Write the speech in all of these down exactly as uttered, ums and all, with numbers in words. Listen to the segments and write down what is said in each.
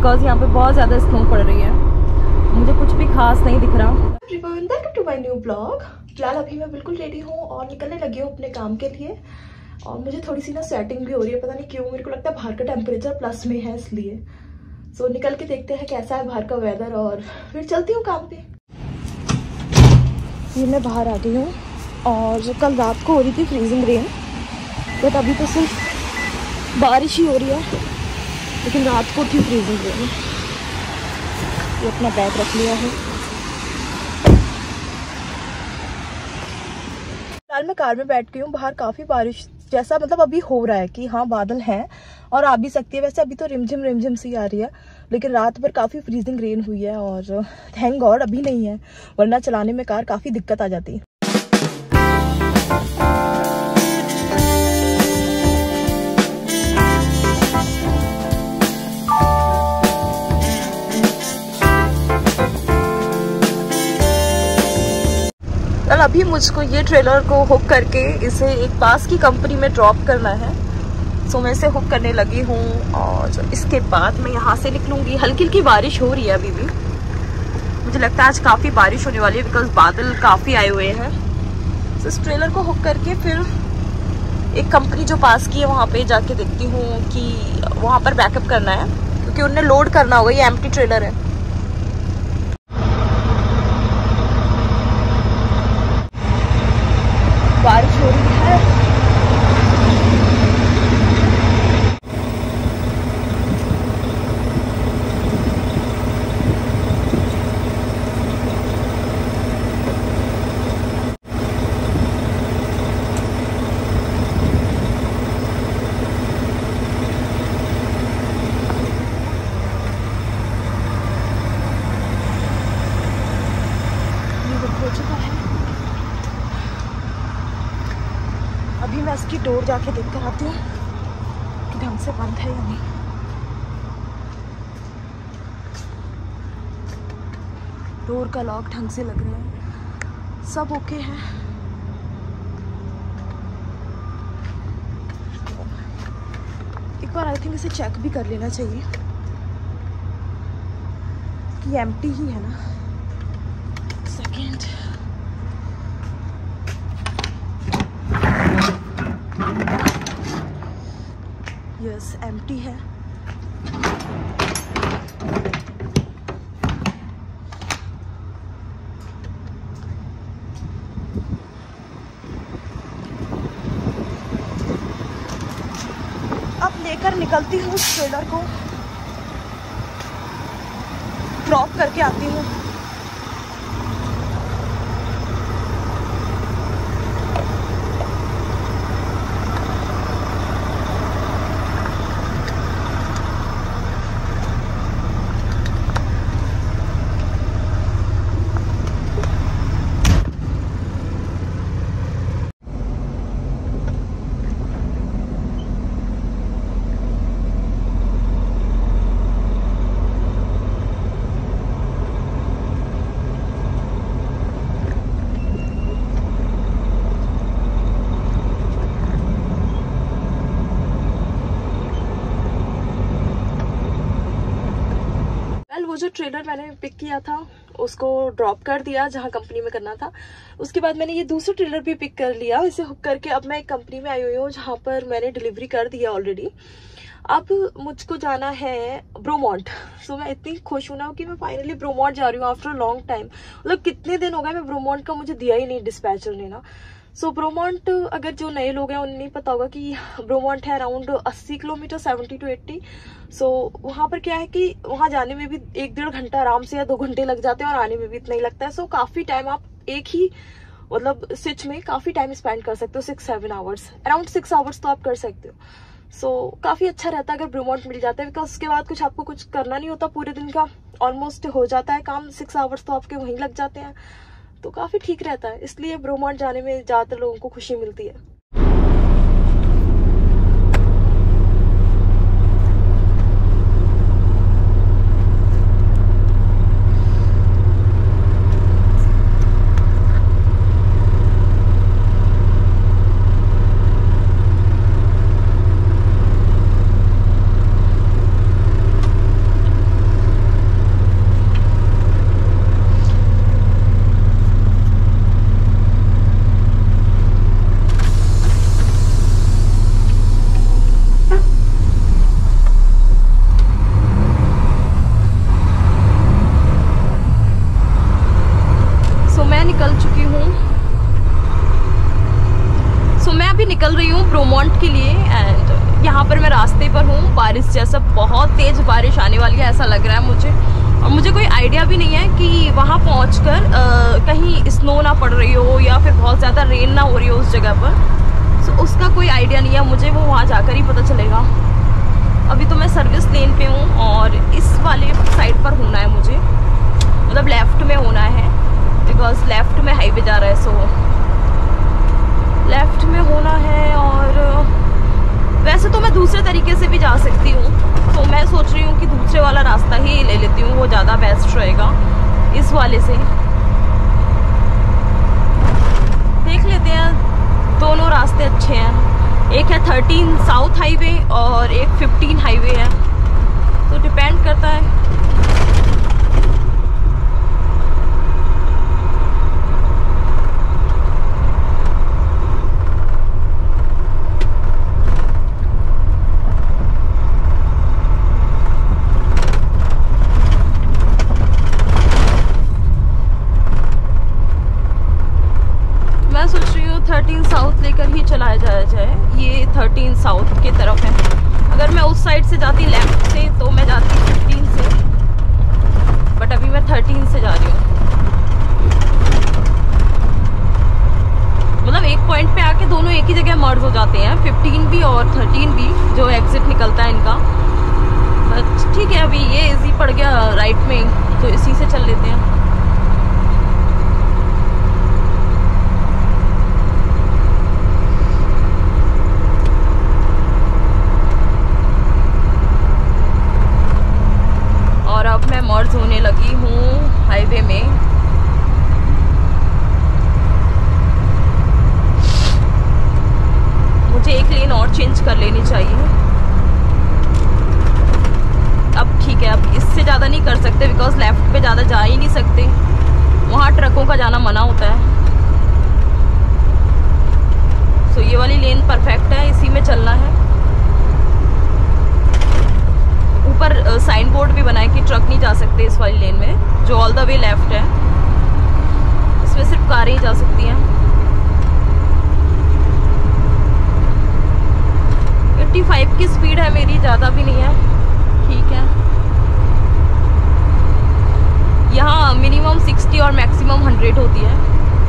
Because यहाँ पे बहुत ज़्यादा स्नो पड़ रही है, मुझे कुछ भी खास नहीं दिख रहा। Welcome to my new vlog. फिलहाल अभी मैं बिल्कुल रेडी हूँ और निकलने लगी हूँ अपने काम के लिए। और मुझे थोड़ी सी ना स्वेटिंग भी हो रही है, पता नहीं क्यों। मेरे को लगता है बाहर का टेम्परेचर प्लस में है इसलिए। सो so, निकल के देखते हैं कैसा है बाहर का वेदर और फिर चलती हूँ काम पे। ये मैं बाहर आ गई हूँ और कल रात को हो रही थी फ्रीजिंग रेन, बट अभी तो सिर्फ बारिश ही हो रही है, लेकिन रात को थी फ्रीजिंग रेन। ये अपना बैग रख लिया है। फिलहाल मैं कार में बैठ गई हूँ। बाहर काफ़ी बारिश जैसा मतलब अभी हो रहा है कि हाँ बादल हैं और आ भी सकती है। वैसे अभी तो रिमझिम रिमझिम सी आ रही है, लेकिन रात भर काफ़ी फ्रीजिंग रेन हुई है और थैंक गॉड अभी नहीं है, वरना चलाने में कार काफ़ी दिक्कत आ जाती। कल अभी मुझको ये ट्रेलर को हुक करके इसे एक पास की कंपनी में ड्रॉप करना है। सो मैं इसे हुक करने लगी हूँ और इसके बाद मैं यहाँ से निकलूंगी। हल्की हल्की बारिश हो रही है अभी भी, मुझे लगता है आज काफ़ी बारिश होने वाली है बिकॉज बादल काफ़ी आए हुए हैं। तो इस ट्रेलर को हुक करके फिर एक कंपनी जो पास की है वहाँ पे जाके देखती हूँ कि वहाँ पर बैकअप करना है, क्योंकि उन्हें लोड करना होगा। ये एम्प्टी ट्रेलर है। बारिश हो रही है। ये हो चुका है। अभी मैं इसकी डोर जाके देख कर आती हूँ कि ढंग से बंद है या नहीं। डोर का लॉक ढंग से लग रहा है, सब ओके है। एक बार आई थिंक इसे चेक भी कर लेना चाहिए कि एम्प्टी ही है ना। सेकेंड यस एम्प्टी है। अब लेकर निकलती हूँ ट्रेलर को, ड्रॉप करके आती हूँ। वो जो ट्रेलर मैंने पिक किया था उसको ड्रॉप कर दिया जहाँ कंपनी में करना था। उसके बाद मैंने ये दूसरा ट्रेलर भी पिक कर लिया, इसे हुक करके अब मैं एक कंपनी में आई हुई हूँ जहाँ पर मैंने डिलीवरी कर दिया ऑलरेडी। अब मुझको जाना है ब्रोमोंट। सो मैं इतनी खुश हूँ ना कि मैं फाइनली ब्रोमोंट जा रही हूँ आफ्टर लॉन्ग टाइम। मतलब कितने दिन हो गए मैं ब्रोमोंट का मुझे दिया ही नहीं डिस्पैचर ने ना। सो so, ब्रोमोंट अगर जो नए लोग हैं उन्हें नहीं पता होगा कि ब्रोमोंट है अराउंड अस्सी kilometre seventy two eighty. So वहाँ पर क्या है कि वहाँ जाने में भी एक डेढ़ घंटा आराम से या दो घंटे लग जाते हैं और आने में भी इतना ही लगता है। सो so, काफ़ी टाइम आप एक ही मतलब स्विच में काफ़ी टाइम स्पेंड कर सकते हो। Six seven hours around six hours तो आप कर सकते हो। सो so, काफ़ी अच्छा रहता है अगर ब्रोमोंट मिल जाता है, बिकॉज उसके बाद कुछ आपको कुछ करना नहीं होता, पूरे दिन का ऑलमोस्ट हो जाता है काम। सिक्स आवर्स तो आपके वहीं लग जाते हैं, तो काफ़ी ठीक रहता है। इसलिए ब्रोमोंट जाने में ज़्यादातर लोगों को खुशी मिलती है। निकल रही हूँ ब्रोमोंट के लिए एंड यहाँ पर मैं रास्ते पर हूँ। बारिश जैसा बहुत तेज़ बारिश आने वाली है ऐसा लग रहा है मुझे, और मुझे कोई आइडिया भी नहीं है कि वहाँ पहुँचकर कहीं स्नो ना पड़ रही हो या फिर बहुत ज़्यादा रेन ना हो रही हो उस जगह पर। सो so, उसका कोई आइडिया नहीं है मुझे, वो वहाँ जाकर ही पता चलेगा। अभी तो मैं सर्विस लेन पे हूँ और इस वाले साइड पर होना है मुझे, मतलब लेफ़्ट में होना है बिकॉज लेफ़्ट में हाईवे जा रहा है। सो लेफ़्ट में होना है और वैसे तो मैं दूसरे तरीके से भी जा सकती हूँ, तो मैं सोच रही हूँ कि दूसरे वाला रास्ता ही ले लेती हूँ, वो ज़्यादा बेस्ट रहेगा इस वाले से। देख लेते हैं, दोनों रास्ते अच्छे हैं। एक है थर्टीन साउथ हाईवे और एक फिफ्टीन हाईवे है, तो डिपेंड करता है। थर्टीन साउथ लेकर ही चलाया जाया जाए। ये थर्टीन साउथ की तरफ है। अगर मैं उस साइड से जाती लेफ्ट से तो मैं जाती फिफ्टीन से, बट अभी मैं थर्टीन से जा रही हूँ। मतलब एक पॉइंट पे आके दोनों एक ही जगह मर्ज हो जाते हैं, फिफ्टीन भी और थर्टीन भी, जो एग्जिट निकलता है इनका। बट ठीक है, अभी ये इजी पड़ गया राइट में, तो इसी से चल लेते हैं। मर्ज होने लगी हूँ हाईवे में। मुझे एक लेन और चेंज कर लेनी चाहिए। अब ठीक है, अब इससे ज़्यादा नहीं कर सकते बिकॉज लेफ्ट पे ज़्यादा जा ही नहीं सकते, वहाँ ट्रकों का जाना मना होता है। सो ये वाली लेन परफेक्ट है, इसी में चलना है। ऊपर साइन बोर्ड भी बनाए कि ट्रक नहीं जा सकते इस वाली लेन में, जो ऑल द वे लेफ्ट है। इसमें सिर्फ कारें ही जा सकती हैं। पचासी की स्पीड है मेरी, ज़्यादा भी नहीं है, ठीक है। यहाँ मिनिमम साठ और मैक्सिमम सौ होती है।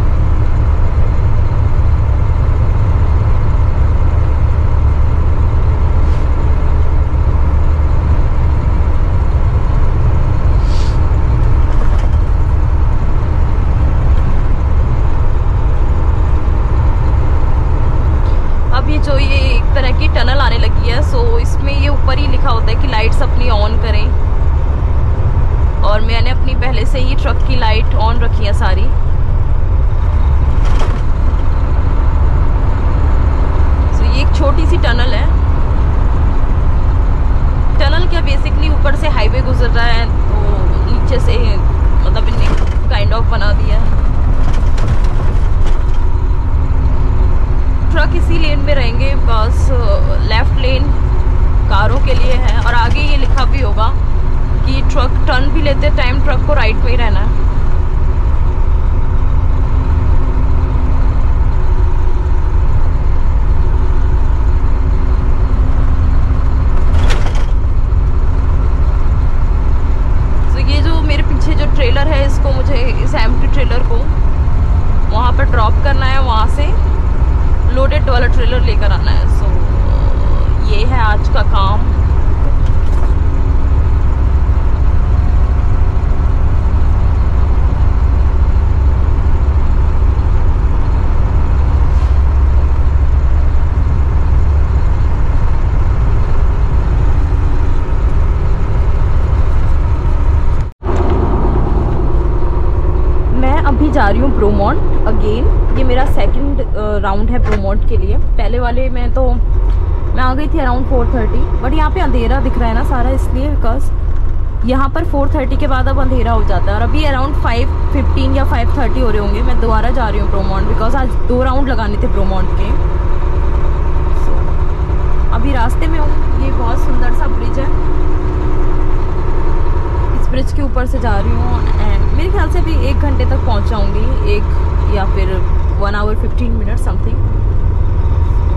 जो ये एक तरह की टनल आने लगी है, सो इसमें ये ऊपर ही लिखा होता है कि लाइट्स अपनी ऑन करें, और मैंने अपनी पहले से ही ट्रक की लाइट ऑन रखी है सारी। सो ये एक छोटी सी टनल है। टनल क्या, बेसिकली ऊपर से हाईवे गुजर रहा है, तो नीचे से मतलब इन्हें काइंड ऑफ बना दिया है। ट्रक इसी लेन में रहेंगे, बस लेफ्ट लेन कारों के लिए है, और आगे ये लिखा भी होगा कि ट्रक टर्न भी लेते टाइम ट्रक को राइट में ही रहना है। तो ये जो मेरे पीछे जो ट्रेलर है, इसको मुझे, इस एम्प्टी ट्रेलर को वहाँ पर ड्रॉप करना है, वहाँ से लोडेड वाला ट्रेलर लेकर आना है। सो so, ये है आज का काम। मैं अभी जा रही हूँ ब्रोमोंट अगेन। ये मेरा सेकंड राउंड है ब्रोमोंट के लिए। पहले वाले में तो मैं आ गई थी अराउंड फोर थर्टी, बट यहाँ पे अंधेरा दिख रहा है ना सारा, इसलिए बिकॉज यहाँ पर फोर थर्टी के बाद अब अंधेरा हो जाता है, और अभी अराउंड फाइव फिफ्टीन या फाइव थर्टी हो रहे होंगे। मैं दोबारा जा रही हूँ ब्रोमोंट बिकॉज आज दो राउंड लगाने थे ब्रोमोंट के। so, अभी रास्ते में हूँ। ये बहुत सुंदर सा ब्रिज है, इस ब्रिज के ऊपर से जा रही हूँ एंड मेरे ख्याल से अभी एक घंटे तक पहुँच जाऊँगी, एक या फिर one hour fifteen minute something.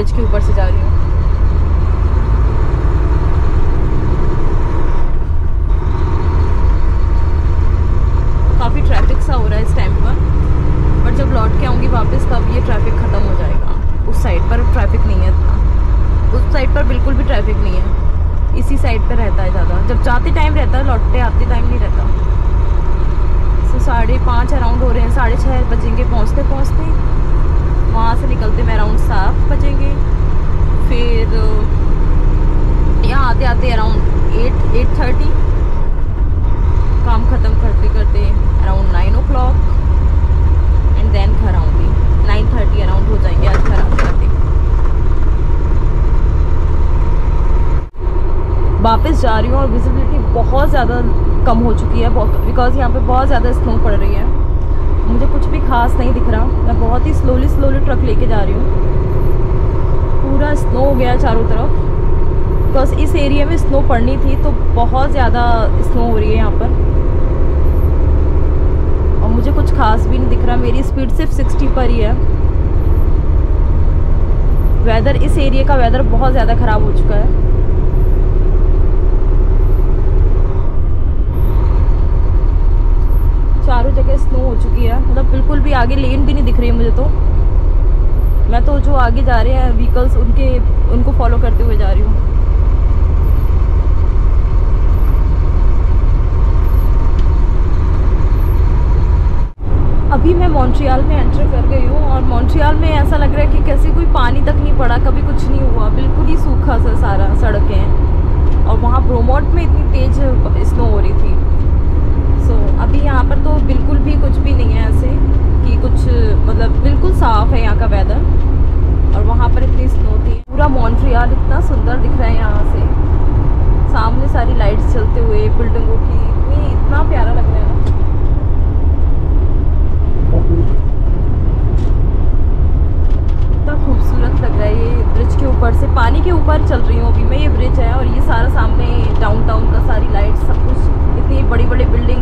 Bridge के ऊपर से जा रही हूँ। काफ़ी ट्रैफिक सा हो रहा है इस टाइम पर, पर जब लौट के आऊँगी वापस तब ये ट्रैफिक ख़त्म हो जाएगा। उस साइड पर ट्रैफिक नहीं है इतना, उस साइड पर बिल्कुल भी ट्रैफिक नहीं है, इसी साइड पर रहता है ज़्यादा। जब जाते टाइम रहता है, लौटते आते टाइम नहीं रहता। तो साढ़े पाँच अराउंड हो रहे हैं, साढ़े छः बजेंगे पहुँचते पहुँचते। वहाँ से निकलते में अराउंड सात बजेंगे, फिर यहाँ आते आते अराउंड एट एट थर्टी, काम ख़त्म करते करते around nine o'clock, and then घर आऊँगी। नाइन थर्टी अराउंड हो जाएंगे आज घर आते आते। वापस जा रही हूँ और विजिबिलिटी बहुत ज़्यादा कम हो चुकी है, बिकॉज यहाँ पे बहुत ज़्यादा स्नो पड़ रही है। मुझे कुछ भी खास नहीं दिख रहा, मैं बहुत ही स्लोली स्लोली ट्रक लेके जा रही हूँ। पूरा स्नो हो गया चारों तरफ, बिकॉज इस एरिया में स्नो पड़नी थी, तो बहुत ज़्यादा स्नो हो रही है यहाँ पर। और मुझे कुछ खास भी नहीं दिख रहा, मेरी स्पीड सिर्फ सिक्सटी पर ही है। वेदर, इस एरिया का वेदर बहुत ज़्यादा ख़राब हो चुका है। चारों जगह स्नो हो चुकी है, मतलब बिल्कुल भी आगे लेन भी नहीं दिख रही है मुझे। तो मैं तो जो आगे जा रहे हैं व्हीकल्स, उनके उनको फॉलो करते हुए जा रही हूँ। अभी मैं मॉन्ट्रियल में एंटर कर गई हूँ, और मॉन्ट्रियल में ऐसा लग रहा है कि कैसे कोई पानी तक नहीं पड़ा, कभी कुछ नहीं हुआ, बिल्कुल ही सूखा सा सारा सड़कें हैं। और वहाँ ब्रोमोंट में इतनी तेज़ स्नो हो रही थी। सो so, अभी यहाँ पर तो बिल्कुल भी कुछ भी नहीं है ऐसे कि कुछ, मतलब बिल्कुल साफ़ है यहाँ का वेदर। और वहाँ पर इतनी स्नो थी। पूरा मॉन्ट्रियल इतना सुंदर दिख रहा है यहाँ से, सामने सारी लाइट्स चलते हुए, बिल्डिंगों की, इतनी इतना प्यारा लग रहा है ना। इतना खूबसूरत लग रहा है ये ब्रिज के ऊपर से। पानी के ऊपर चल रही हूँ अभी मैं, ये ब्रिज है और ये सारा सामने डाउनटाउन का सारी लाइट्स, सब कुछ, इतनी बड़ी बड़ी बिल्डिंग,